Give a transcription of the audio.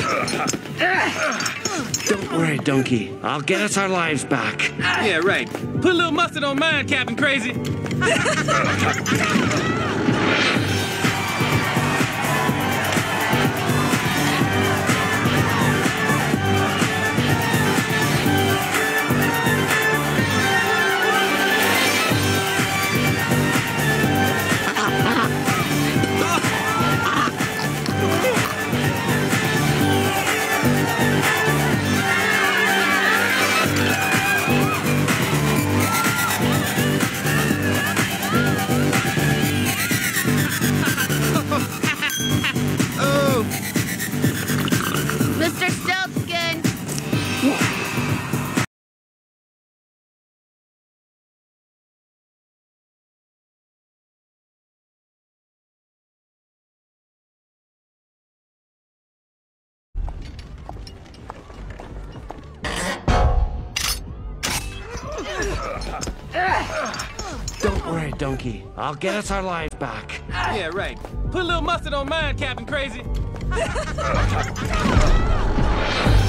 Don't worry, Donkey. I'll get us our lives back. Yeah, right. Put a little mustard on mine, Captain Crazy. Mr. Stiltskin! Don't worry, Donkey. I'll get us our lives back. Yeah, right. Put a little mustard on mine, Captain Crazy.